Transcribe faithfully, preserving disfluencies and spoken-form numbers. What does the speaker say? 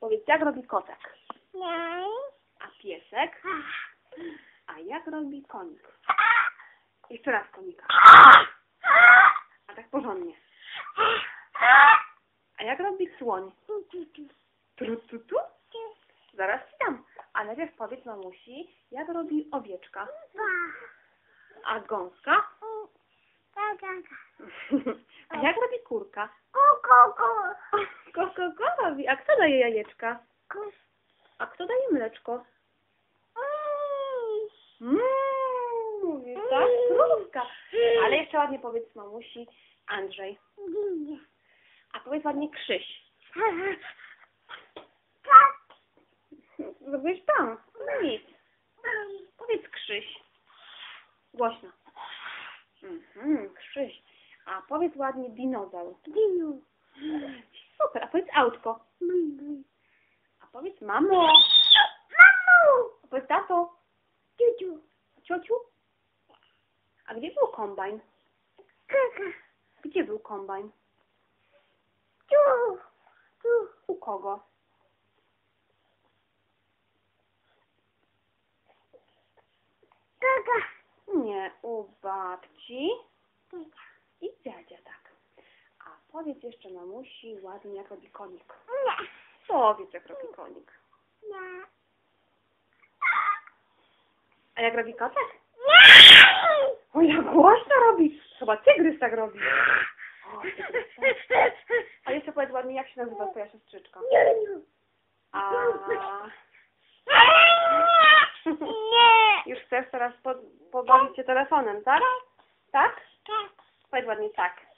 Powiedz, jak robi kotek? Nie. A piesek? A jak robi konik? Jeszcze raz konika. A tak porządnie. A jak robi słoń? Tru, tu, tu? Zaraz ci dam. A najpierw powiedz mamusi, jak robi owieczka? A gąska? A jak robi kurka? Ko, ko, Ko, ko, ko robi. A kto daje jajeczka? ko. A kto daje mleczko? Mmm, mówisz, tak? Krówka. Ale jeszcze ładnie powiedz mamusi Andrzej. A powiedz ładnie Krzyś. Zrobisz tam. Nic. Powiedz Krzyś. Głośno. Mhm, Krzyś. A powiedz ładnie dinozaur. Dinu. Super. A powiedz autko. A powiedz mamo. Mamo. A powiedz tato. Ciuciu. Ciociu. A gdzie był kombajn? Kaka. Gdzie był kombajn? Tu. Tu. U kogo? Kaka. Nie, u babci i dziadzia, tak. A powiedz jeszcze mamusi ładnie, jak robi konik. Nie. Powiedz, jak robi konik. Nie. A jak robi kotek? Nie. O, jak głośno robi. Chyba tygrys tak robi. O, tygrys, tak. A jeszcze powiedz ładnie, jak się nazywa twoja siostrzyczka. A... Nie. Już chcesz teraz po, pobawić się telefonem, tak? Tak? Tak. Powiedz ładnie tak.